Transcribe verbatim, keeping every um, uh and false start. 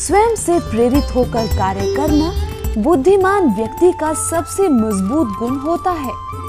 स्वयं से प्रेरित होकर कार्य करना बुद्धिमान व्यक्ति का सबसे मजबूत गुण होता है।